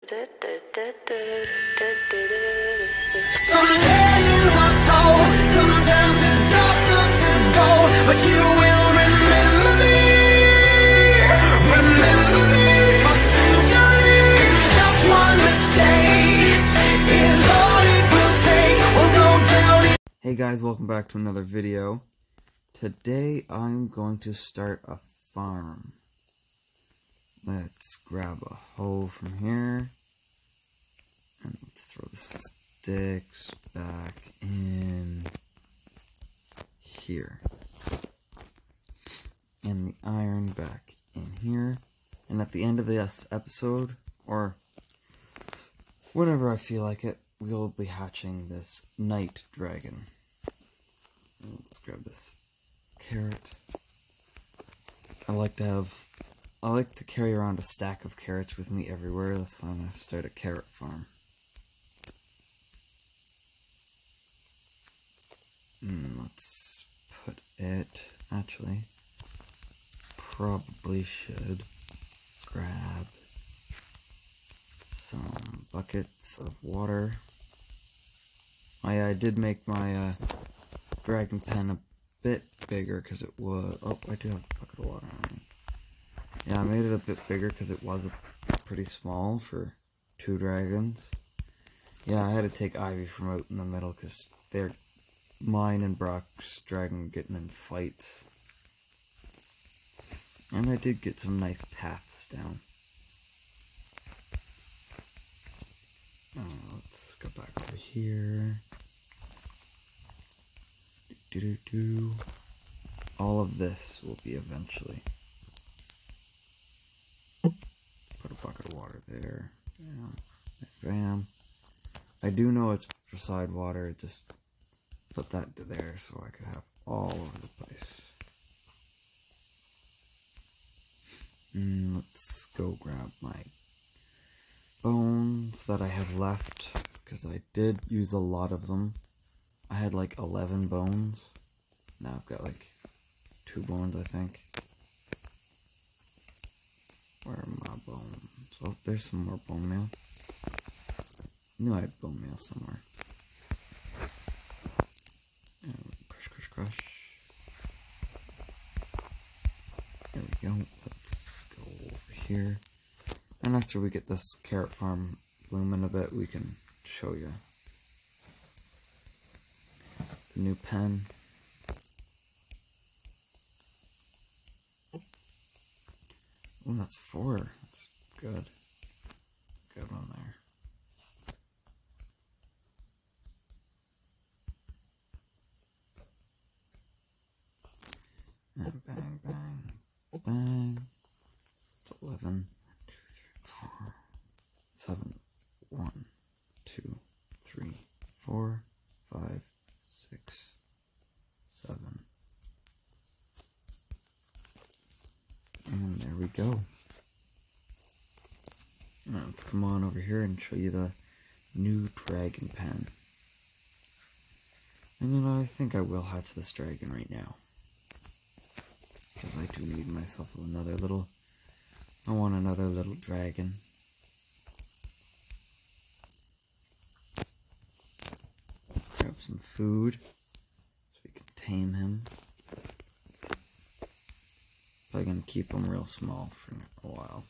legends are told, some turn to dust or to gold, but you will remember me for centuries. Just one mistake is all it will take. We'll go down. Hey guys, welcome back to another video. Today I'm going to start a farm. Let's grab a hoe from here and let's throw the sticks back in here and the iron back in here, and at the end of this episode, or whenever I feel like it, we'll be hatching this night dragon. Let's grab this carrot. I like to carry around a stack of carrots with me everywhere. That's why I'm going to start a carrot farm. Let's put it, actually, probably should grab some buckets of water. I did make my dragon pen a bit bigger because it was, oh, I do have a bucket of water on me. Yeah, I made it a bit bigger because it was pretty small for 2 dragons. Yeah, I had to take Ivy from out in the middle because mine and Brock's dragon were getting in fights. And I did get some nice paths down. Let's go back over here. All of this will be eventually. Put a bucket of water there. Bam. Bam. I do know it's beside water, just put that to there so I could have all over the place. Let's go grab my bones that I have left, because I did use a lot of them. I had like 11 bones. Now I've got like 2 bones, I think. Where are my bones? Oh, there's some more bone meal. Knew I had bone meal somewhere. And crush, crush, crush. There we go. Let's go over here. And after we get this carrot farm blooming a bit, we can show you the new pen. Oh, that's 4. That's good. Good one there. And bang, bang, bang. It's 11, 2, 3, 4, 7, 1, 2, 3, 4, 5, 6, 7. And there we go. Now let's come on over here and show you the new dragon pen. And you know, I think I will hatch this dragon right now. Because I do need myself another little... I want another little dragon. Grab some food so we can tame him. Probably gonna keep him real small for a while.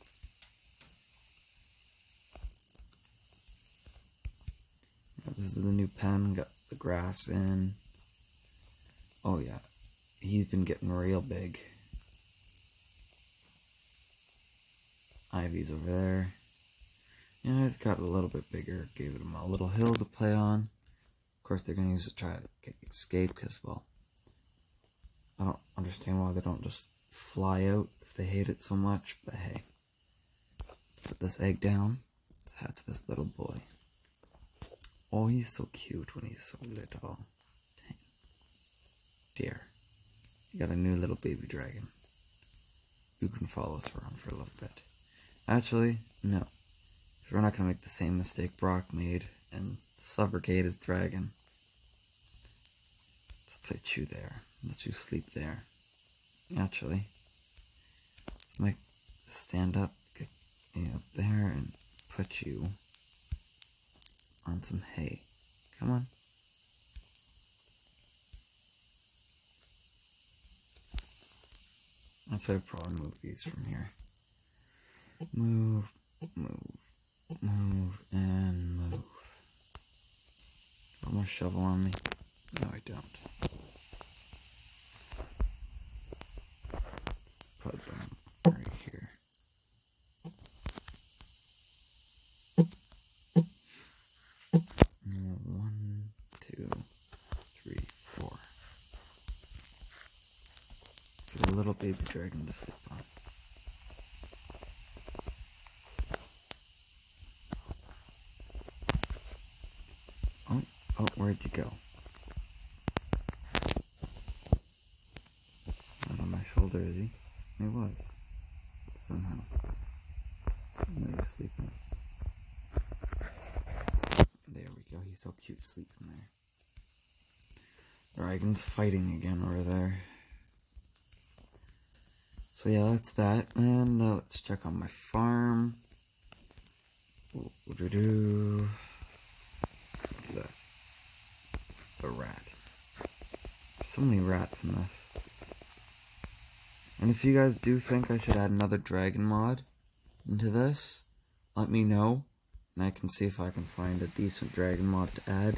Now, this is the new pen. Got the grass in. Oh yeah, he's been getting real big. Ivy's over there. Yeah, it's got a little bit bigger. Gave him a little hill to play on. Of course, they're gonna use it to try to escape because, well, I don't understand why they don't just fly out if they hate it so much, but hey. Put this egg down. Let's hatch this little boy. Oh, he's so cute when he's so little. Dang. Dear. You got a new little baby dragon. You can follow us around for a little bit. Actually, no. So we're not going to make the same mistake Brock made and suffocate his dragon. Let's put you there. Let you sleep there. Actually, let's make stand up, get you up there, and put you on some hay. Come on. I'd say probably move these from here. Move, move, move, and move. Got my shovel on me? No, I don't. Put them right here. One, two, three, four. For the little baby dragon to sleep on. Oh, where'd you go? Not on my shoulder, is he? He was. Somehow. Now he's sleeping. There we go. He's so cute sleeping there. Dragon's fighting again over there. So yeah, that's that. And let's check on my farm. What's that? A rat. There's so many rats in this. And if you guys do think I should add another dragon mod into this, let me know. And I can see if I can find a decent dragon mod to add.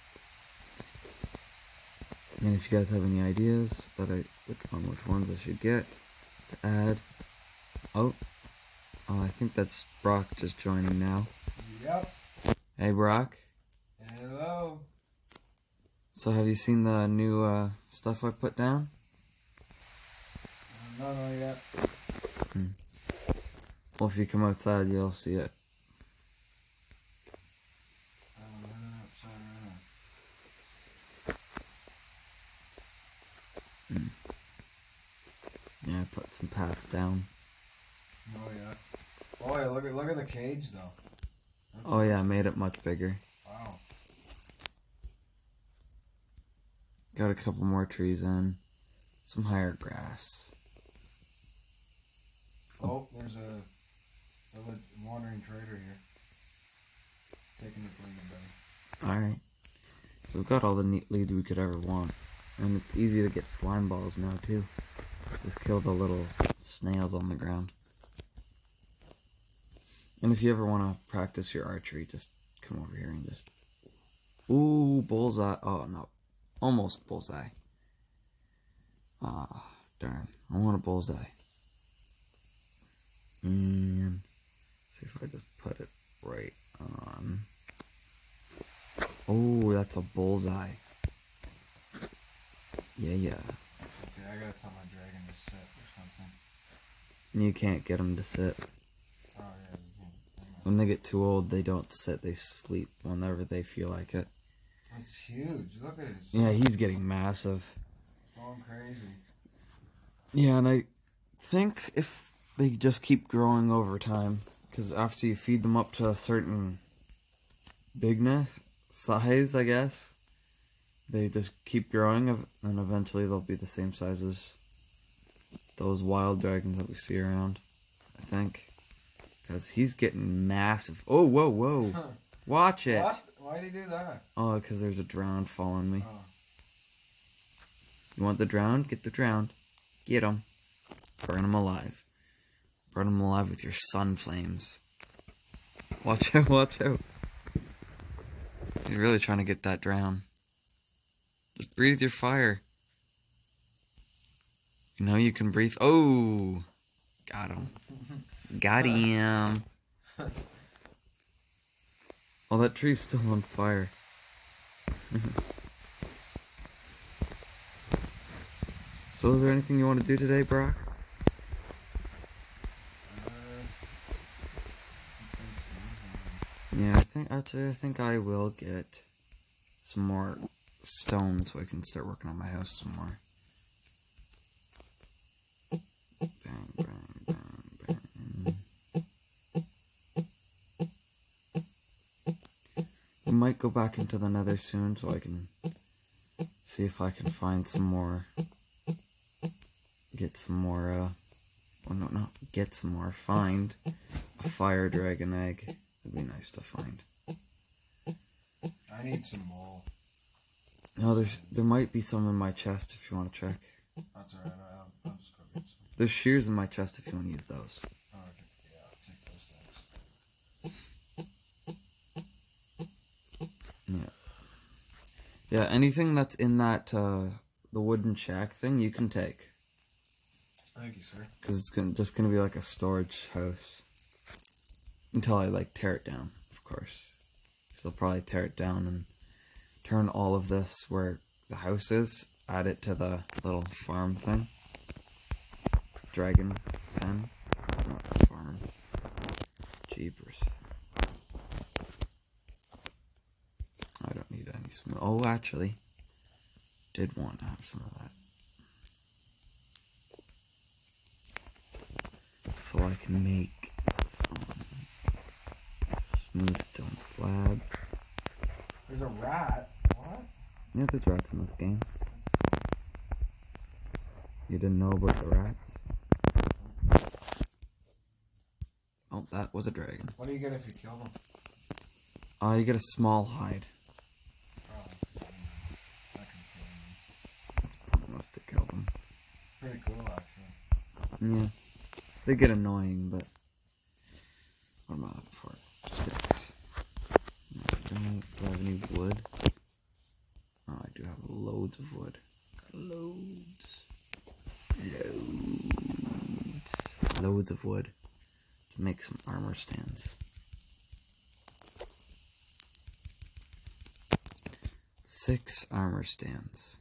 And if you guys have any ideas on which ones I should get to add. Oh, I think that's Brock just joining now. Yep. Hey Brock. Hello. So have you seen the new stuff I put down? No, not yet. Well, if you come outside, you'll see it. I'm running outside right now. Yeah, I put some paths down. Oh yeah. Oh yeah, look at the cage though. That's Oh yeah, I made it much bigger. Wow. Got a couple more trees in. Some higher grass. Oh, there's a wandering trader here. Taking his lead, buddy. Alright. So we've got all the neat leads we could ever want. And it's easy to get slime balls now too. Just kill the little snails on the ground. And if you ever want to practice your archery, just come over here and just... Ooh, bullseye. Oh no. Almost bullseye. Ah, darn. I want a bullseye. And see if I just put it right on. Oh, that's a bullseye. Yeah. Okay, I gotta tell my dragon to sit or something. You can't get them to sit. Oh yeah, you can. When they get too old, they don't sit. They sleep whenever they feel like it. It's huge. Look at it. Yeah, he's getting massive. It's going crazy. Yeah, and I think if they just keep growing over time, because after you feed them up to a certain bigness, size, I guess, they just keep growing, and eventually they'll be the same size as those wild dragons that we see around, I think. Because he's getting massive. Oh, whoa. Watch it. What? Why'd he do that? Oh, because there's a drowned following me. Oh. You want the drowned? Get the drowned. Get him. Burn him alive. Burn him alive with your sun flames. Watch out, watch out. He's really trying to get that drown. Just breathe your fire. You know you can breathe. Oh! Got him. Got him. Oh, that tree's still on fire. So is there anything you want to do today, Brock? Yeah, I think I will get some more stone so I can start working on my house some more. Bang, bang, bang, bang. I might go back into the nether soon so I can see if I can find some more, find a fire dragon egg. That'd be nice to find. I need some wool. No, there might be some in my chest if you want to check. That's alright, I'll just go get some. There's shears in my chest if you want to use those. Oh, okay. Yeah, I'll take those things. Yeah, anything that's in that, the wooden shack thing, you can take. Thank you, sir. Because it's just gonna be like a storage house. Until I, like, tear it down, of course. Because I'll probably tear it down and turn all of this where the house is, add it to the little farm thing. Dragon pen. Not farm. Jeepers. I don't need any smooth. Oh, actually, did want to have some of that. So I can make some smooth stone slabs. There's a rat. What? Yeah, there's rats in this game. You didn't know about the rats? Oh, that was a dragon. What do you get if you kill them? You get a small hide. Oh, I can kill them. That's pointless to kill them. Pretty cool, actually. Yeah. They get annoying, but... What am I looking for? Sticks. Do I have any wood? Oh, I do have loads of wood. Loads. Loads of wood to make some armor stands. 6 armor stands.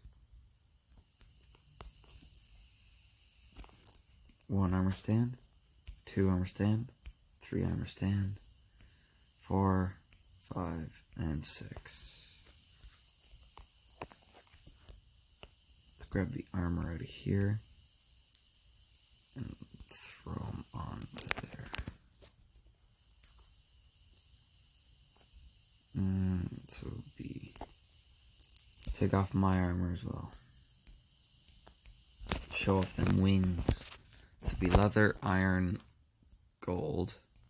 1 armor stand, 2 armor stand, 3 armor stand, 4, 5, and 6. Let's grab the armor out of here and throw them on there. So it would be, take off my armor as well. Show off them wings. This would be leather, iron, gold.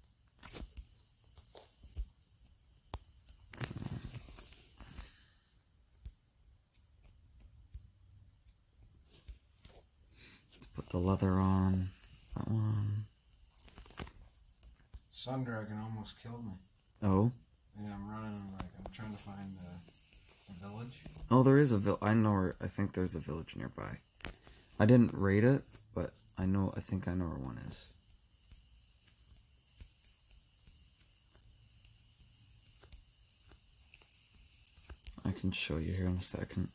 Let's put the leather on. That one. Sun Dragon almost killed me. Oh? Yeah, I'm running, I'm trying to find a village. Oh, there is a village. I think there's a village nearby. I didn't raid it, but I think I know where one is. I can show you here in a second.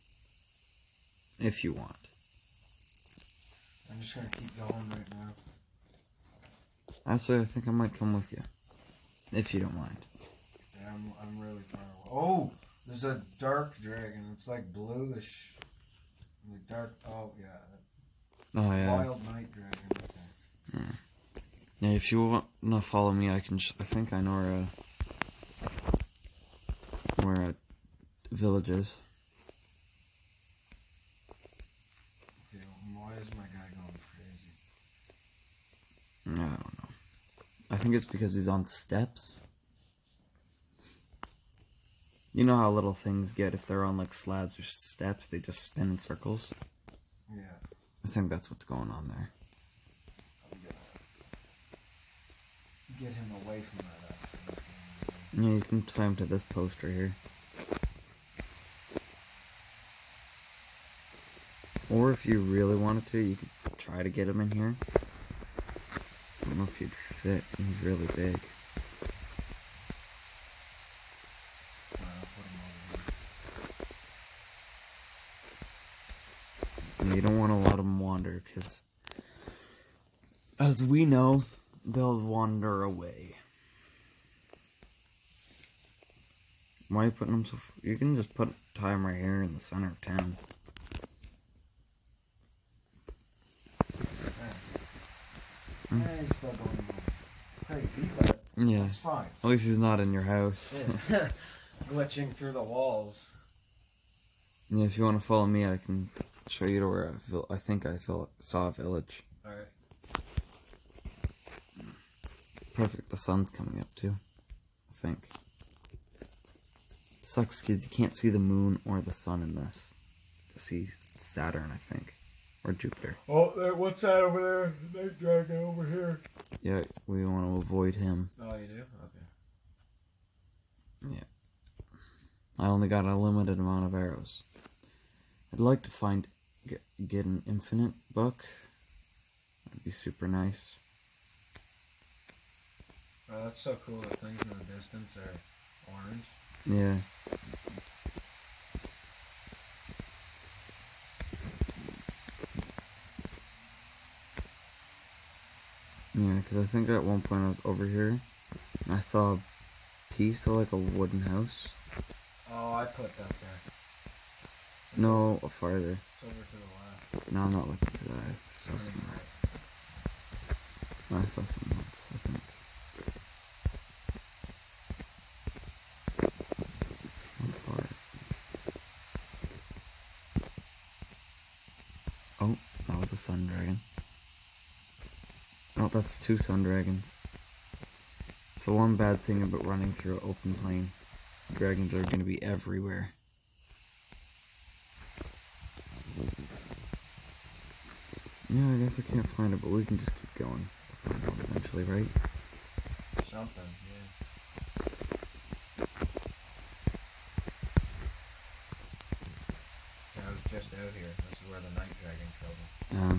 If you want. I'm just gonna keep going right now. Actually, I think I might come with you. If you don't mind. Yeah, I'm really far away. Oh! There's a dark dragon. It's like bluish. Like dark. Oh, yeah. Oh, yeah. Wild night dragon. Okay. Yeah, if you want to follow me, I can. I think I know where a village is. Okay, well, why is my guy going crazy? I don't know. I think it's because he's on steps. You know how little things get if they're on like slabs or steps, they just spin in circles? Yeah. I think that's what's going on there. I'm gonna get him away from that, actually. Yeah, you can tie him to this post right here. Or if you really wanted to, you could try to get him in here. I don't know if he'd fit, he's really big. And you don't want to let them wander, because as we know, they'll wander away. Why are you putting them so... You can just tie them right here in the center of town. Yeah, he's still going crazy, but Yeah. it's fine. At least he's not in your house. Yeah. Glitching through the walls. Yeah, if you want to follow me, I can show you to where I think I saw a village. Alright. Perfect, the sun's coming up too. think. Sucks because you can't see the moon or the sun in this. To see Saturn, I think. Or Jupiter. Oh, what's that over there? Night dragon over here. Yeah, we want to avoid him. Oh, you do? Okay. Yeah. I only got a limited amount of arrows. I'd like to get an infinite book. That'd be super nice. Oh, that's so cool. The things in the distance are orange. Yeah. Yeah, because I think at one point I was over here and I saw a piece of like a wooden house. Oh, I put that there. No, farther. It's over to the left. No, I'm not looking for that. I saw Turning something. right. No, I saw something else, I think. How far? Oh, that was a sun dragon. Oh, that's 2 sun dragons. It's the one bad thing about running through an open plain. Dragons are going to be everywhere. Yeah, I guess I can't find it, but we can just keep going. We'll find it eventually, right? Something, yeah. Yeah, I was just out here. This is where the night dragon killed him.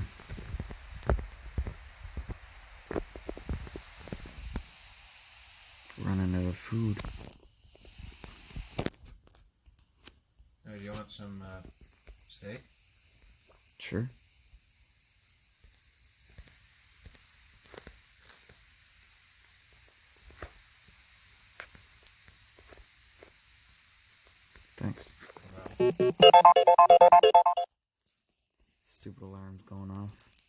Running out of food. Oh, do you want some steak? Sure. Thanks. Stupid alarm's going off.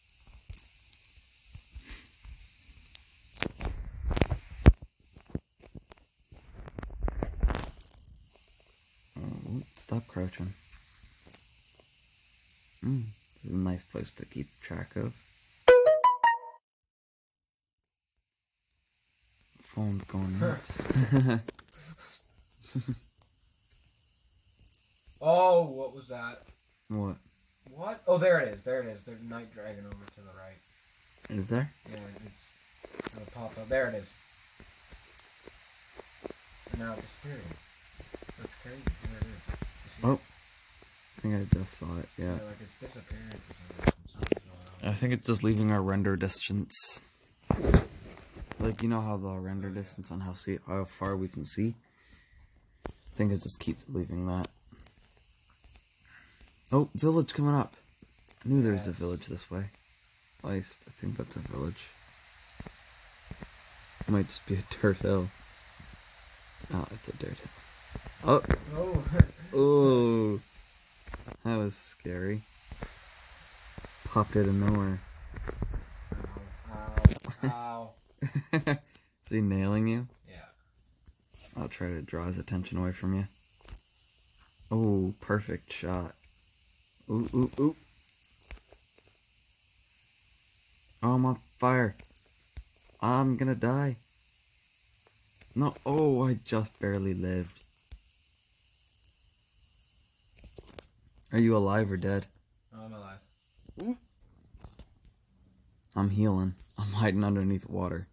Oh, stop crouching. This is a nice place to keep track of. Phone's going nuts. Oh, what was that? What? What? Oh, there it is. There it is. There's night dragon over to the right. Is there? Yeah, it's gonna pop up. There it is. And now it disappeared. That's crazy. There it is. You see Oh. it? I think I just saw it, yeah. Yeah, like it's disappearing for some reason. Something's going on. I think it's just leaving our render distance. Like, you know how the render distance on how far we can see? I think it just keeps leaving that. Oh, village coming up. I knew there was a Yes. village this way. At least, I think that's a village. It might just be a dirt hill. Oh, it's a dirt hill. Oh! Oh. Oh! That was scary. Popped out of nowhere. Ow. Ow. Is he nailing you? Yeah. I'll try to draw his attention away from you. Oh, perfect shot. Ooh, ooh, ooh. Oh, I'm on fire. I'm gonna die. No, oh, I just barely lived. Are you alive or dead? Oh, I'm alive. I'm healing. I'm hiding underneath water.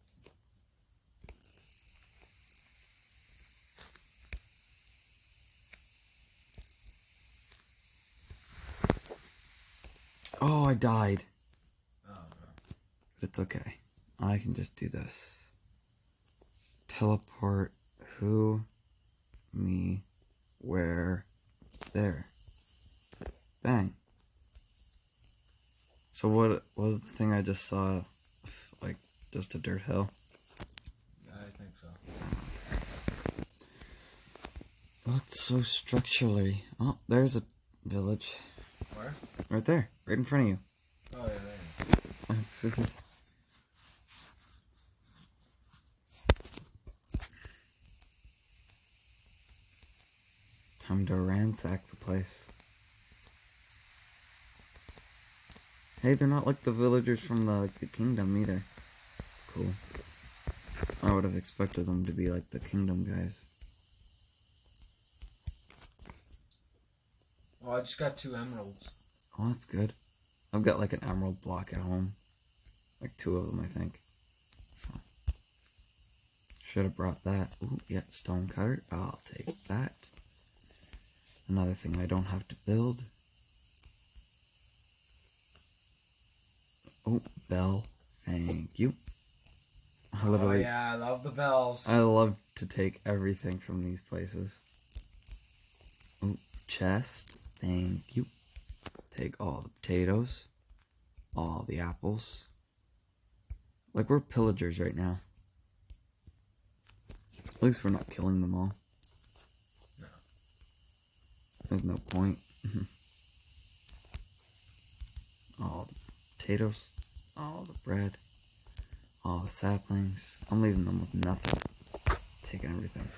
Oh, I died. Oh, no. But it's okay. I can just do this. Teleport who, me, where, there. Bang. So what was the thing I just saw? Like, just a dirt hill? I think so. Looked so structurally. Oh, there's a village. Where? Right there. Right in front of you. Oh, yeah, there you go. Time to ransack the place. Hey, they're not like the villagers from the kingdom either. Cool. I would have expected them to be like the Kingdom guys. Well, I just got 2 emeralds. Oh, that's good. I've got like an emerald block at home. Like 2 of them, I think. So, should have brought that. Ooh, yeah, stone cutter. I'll take that. Another thing I don't have to build. Oh, bell. Thank you. Oh yeah, I love the bells. I love to take everything from these places. Oh, chest. Thank you. Take all the potatoes. All the apples. Like, we're pillagers right now. At least we're not killing them all. No. There's no point. All the potatoes. All the bread. All the saplings. I'm leaving them with nothing. Taking everything.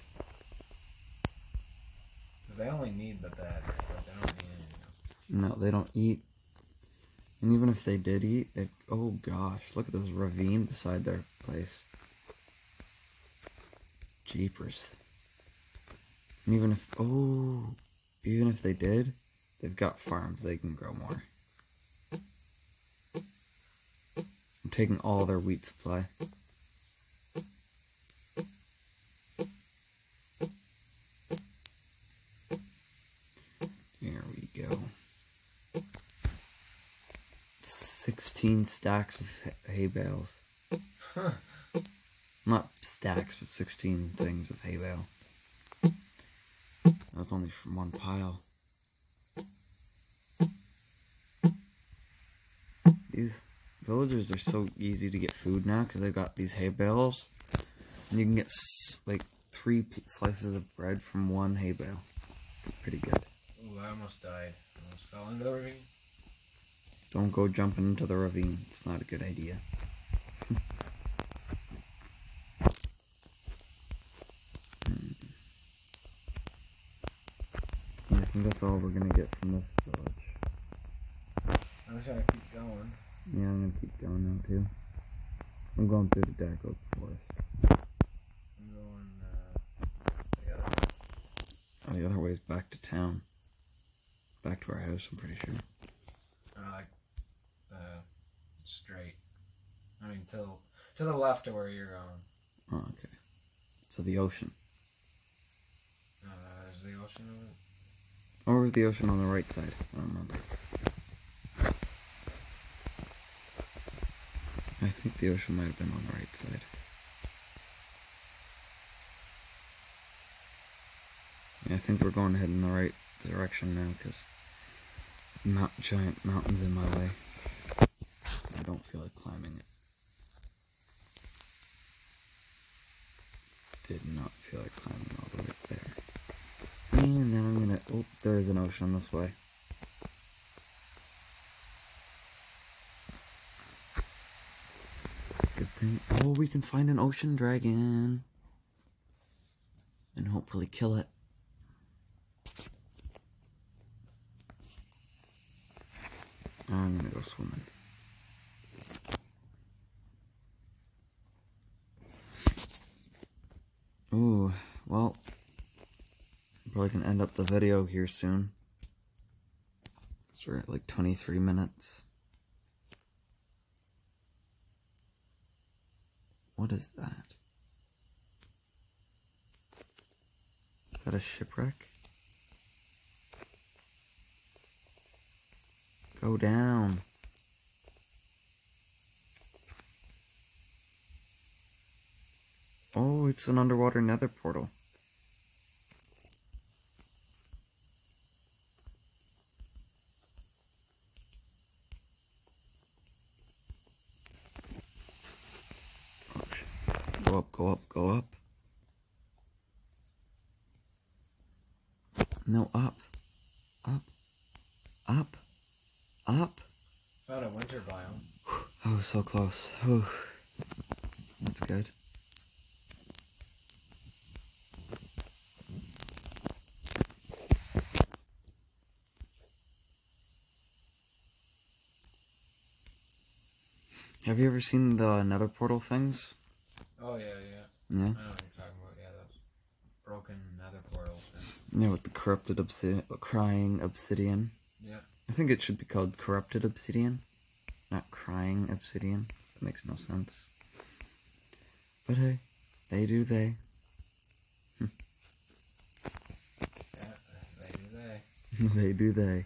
They only need the bad stuff. They don't need anything else. No, they don't eat. And even if they did eat, they... Oh gosh, look at this ravine beside their place. Jeepers. And even if... Oh... Even if they did, they've got farms. They can grow more. I'm taking all their wheat supply. Here we go. 16 stacks of hay bales. Huh. Not stacks, but 16 things of hay bale. That's only from one pile. These villagers are so easy to get food now because they've got these hay bales. And you can get like 3 slices of bread from 1 hay bale. Pretty good. Ooh, I almost died. I almost fell into the ravine. Don't go jumping into the ravine. It's not a good idea. I think that's all we're gonna get from this village. I wish I could keep going. Yeah, I'm gonna keep going now too. I'm going through the dark oak forest. I'm going the other way. Oh, the other way is back to town. Back to our house, I'm pretty sure. Like straight. I mean, to the left of where you're going. Oh, okay. So the ocean. Is the ocean over? Or was the ocean on the right side? I don't remember. I think the ocean might have been on the right side. Yeah, I think we're going ahead in the right direction now because giant mountains in my way. I don't feel like climbing it. Did not feel like climbing all the way up there. And now I'm gonna... Oh, there is an ocean this way. Good thing... Oh, we can find an ocean dragon. And hopefully kill it. I'm gonna go swimming. Ooh, well, I'm probably gonna end up the video here soon. So we're at like 23 minutes. What is that? Is that a shipwreck? Go down. Oh, it's an underwater nether portal. Oh, shit. Go up, go up, go up. No, up. Up. Up. Up. Found a winter biome. Oh, so close. Whew. That's good. Have you ever seen the nether portal things? Oh yeah, yeah. Yeah. I know what you're talking about. Yeah, those broken nether portals. And, Yeah, with the corrupted crying obsidian. yeah. I think it should be called corrupted obsidian, not crying obsidian. That makes no sense. But hey, they do they. Yeah, they do they. They do they.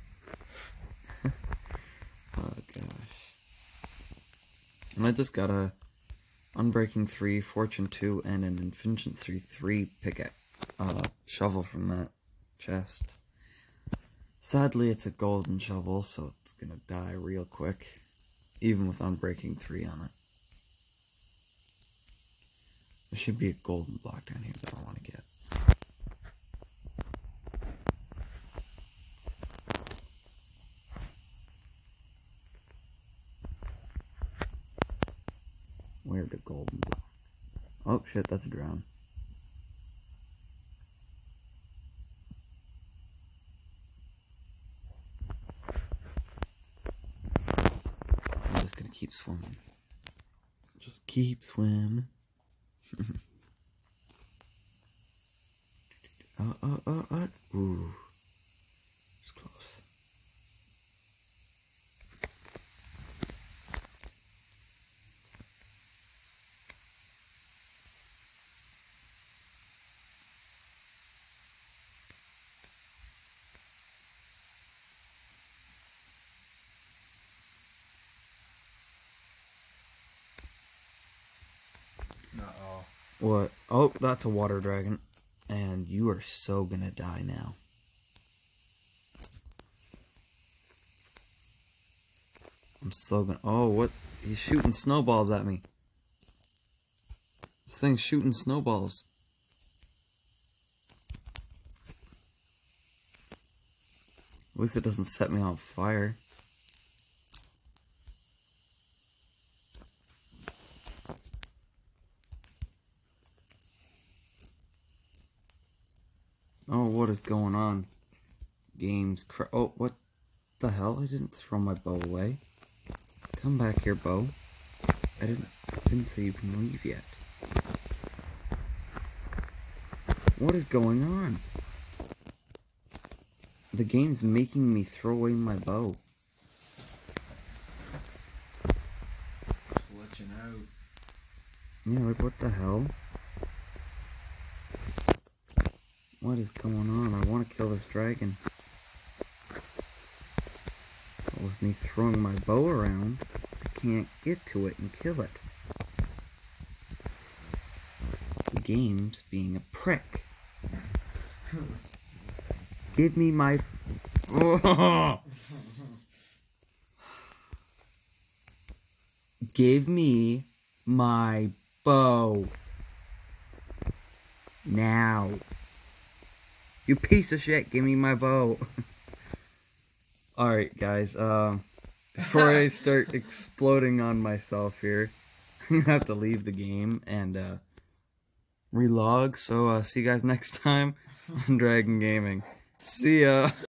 Oh gosh. And I just got a Unbreaking 3, Fortune 2, and an Infinity 3 pickaxe shovel from that chest. Sadly, it's a golden shovel, so it's gonna die real quick, even with Unbreaking 3 on it. There should be a golden block down here that I want to get. Where's the golden block? Oh shit, that's a drown. I'm just gonna keep swimming. Just keep swimming. Ooh. It's close. Uh-oh. What? Oh, that's a water dragon. And you are so gonna die now. I'm so gonna... Oh, what? He's shooting snowballs at me. This thing's shooting snowballs. At least it doesn't set me on fire. Oh, what is going on? Games oh, what the hell? I didn't throw my bow away. Come back here, bow. I didn't say you can leave yet. What is going on? The game's making me throw away my bow. Glitching out. Yeah, like what the hell? What is going on? I want to kill this dragon. But with me throwing my bow around, I can't get to it and kill it. The game's being a prick. Give me my... Give me my bow. Now. You piece of shit, give me my bow. Alright, guys, before I start exploding on myself here, I'm gonna have to leave the game and, relog, so, see you guys next time on Dragon Gaming. See ya!